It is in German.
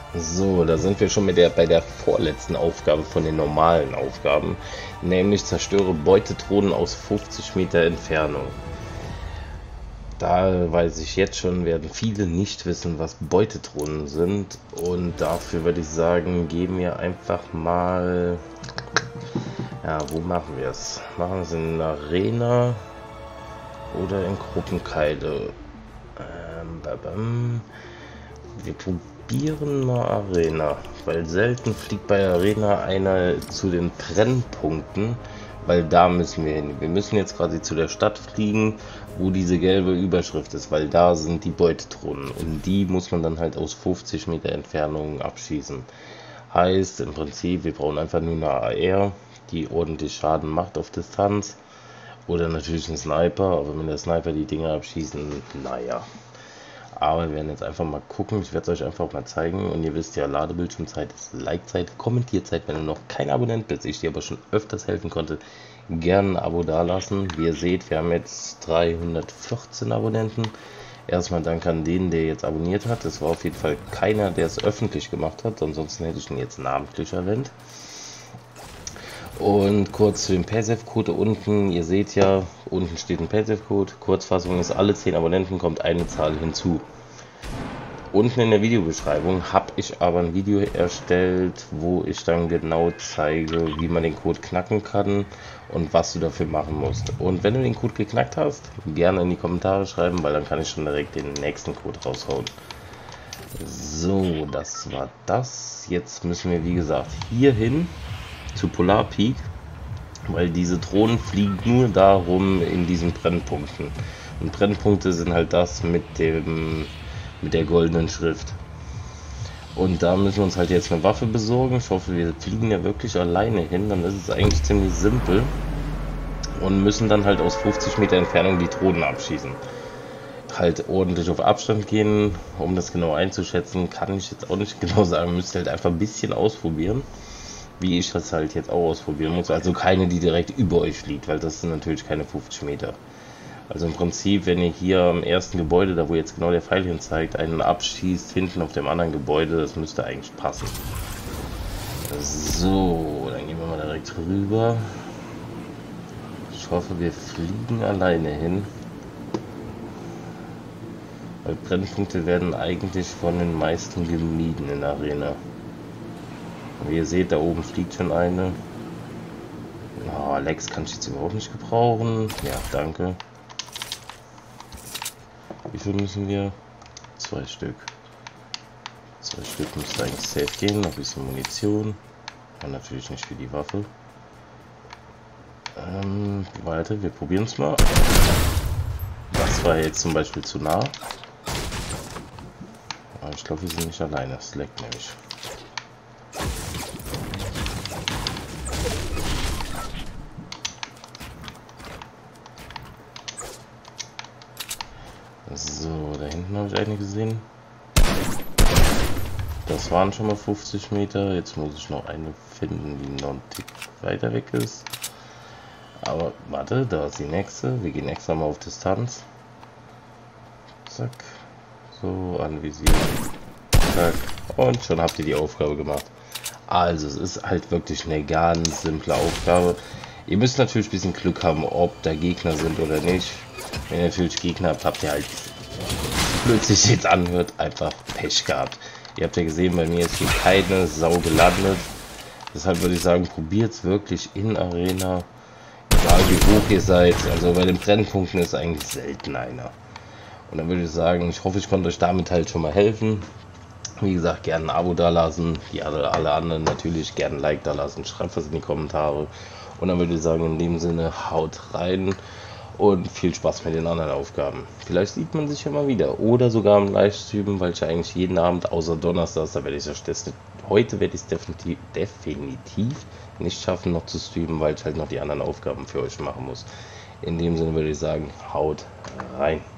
So, da sind wir schon bei der vorletzten Aufgabe von den normalen Aufgaben, nämlich zerstöre Beutetronen aus 50 Meter Entfernung. Da weiß ich jetzt schon, werden viele nicht wissen, was Beutetronen sind, und dafür würde ich sagen, gehen wir einfach mal, ja, wo machen wir es? Machen wir es in Arena oder in Gruppenkeile? Wir probieren mal Arena, weil selten fliegt bei Arena einer zu den Brennpunkten, weil da müssen wir hin. Wir müssen jetzt quasi zu der Stadt fliegen, wo diese gelbe Überschrift ist, weil da sind die Beutetronen und die muss man dann halt aus 50 Meter Entfernung abschießen. Heißt im Prinzip, wir brauchen einfach nur eine AR, die ordentlich Schaden macht auf Distanz, oder natürlich einen Sniper, aber wenn der Sniper die Dinger abschießen, naja. Aber wir werden jetzt einfach mal gucken. Ich werde es euch einfach mal zeigen. Und ihr wisst ja, Ladebildschirmzeit ist Like-Zeit, Kommentierzeit. Wenn du noch kein Abonnent bist, ich dir aber schon öfters helfen konnte, gerne ein Abo dalassen. Wie ihr seht, wir haben jetzt 314 Abonnenten. Erstmal Dank an den, der jetzt abonniert hat. Es war auf jeden Fall keiner, der es öffentlich gemacht hat. Ansonsten hätte ich ihn jetzt namentlich erwähnt. Und kurz zu dem PaySafe-Code unten, ihr seht ja, unten steht ein PaySafe-Code. Kurzfassung ist, alle 10 Abonnenten kommt eine Zahl hinzu. Unten in der Videobeschreibung habe ich aber ein Video erstellt, wo ich dann genau zeige, wie man den Code knacken kann und was du dafür machen musst. Und wenn du den Code geknackt hast, gerne in die Kommentare schreiben, weil dann kann ich schon direkt den nächsten Code raushauen. So, das war das. Jetzt müssen wir, wie gesagt, hier hin zu Polar Peak, weil diese Drohnen fliegen nur darum in diesen Brennpunkten. Und Brennpunkte sind halt das mit der goldenen Schrift. Und da müssen wir uns halt jetzt eine Waffe besorgen. Ich hoffe, wir fliegen ja wirklich alleine hin, dann ist es eigentlich ziemlich simpel. Und müssen dann halt aus 50 Meter Entfernung die Drohnen abschießen. Halt ordentlich auf Abstand gehen, um das genau einzuschätzen, kann ich jetzt auch nicht genau sagen. Müsst ihr halt einfach ein bisschen ausprobieren, wie ich das halt jetzt auch ausprobieren muss. Also keine, die direkt über euch fliegt, weil das sind natürlich keine 50 Meter. Also im Prinzip, wenn ihr hier am ersten Gebäude, da wo jetzt genau der Pfeil hin zeigt, einen abschießt, hinten auf dem anderen Gebäude, das müsste eigentlich passen. So, dann gehen wir mal direkt rüber. Ich hoffe, wir fliegen alleine hin. Weil Brennpunkte werden eigentlich von den meisten gemieden in der Arena. Wie ihr seht, da oben fliegt schon eine. Oh, Lex kann ich jetzt überhaupt nicht gebrauchen. Ja, danke. Wie viel müssen wir? 2 Stück. 2 Stück müsste eigentlich safe gehen. Noch ein bisschen Munition. Und natürlich nicht für die Waffe. Weiter, wir probieren es mal. Das war jetzt zum Beispiel zu nah. Aber ich glaube, wir sind nicht alleine. Das leckt nämlich. So, da hinten habe ich eine gesehen. Das waren schon mal 50 Meter. Jetzt muss ich noch eine finden, die noch ein Tick weiter weg ist. Aber warte, da ist die nächste. Wir gehen extra mal auf Distanz. Zack. So, anvisieren. Zack. Und schon habt ihr die Aufgabe gemacht. Also, es ist halt wirklich eine ganz simple Aufgabe. Ihr müsst natürlich ein bisschen Glück haben, ob da Gegner sind oder nicht. Wenn ihr natürlich Gegner habt, habt ihr halt, blöd sich jetzt anhört, einfach Pech gehabt. Ihr habt ja gesehen, bei mir ist hier keine Sau gelandet. Deshalb würde ich sagen, probiert es wirklich in Arena. Egal wie hoch ihr seid. Also bei den Brennpunkten ist eigentlich selten einer. Und dann würde ich sagen, ich hoffe, ich konnte euch damit halt schon mal helfen. Wie gesagt, gerne ein Abo dalassen. Die alle anderen natürlich gerne ein Like dalassen. Schreibt was in die Kommentare. Und dann würde ich sagen, in dem Sinne, haut rein. Und viel Spaß mit den anderen Aufgaben. Vielleicht sieht man sich ja mal wieder. Oder sogar im Livestream, weil ich eigentlich jeden Abend, außer Donnerstags, da werde ich es testen. Heute werde ich es definitiv nicht schaffen, noch zu streamen, weil ich halt noch die anderen Aufgaben für euch machen muss. In dem Sinne würde ich sagen, haut rein.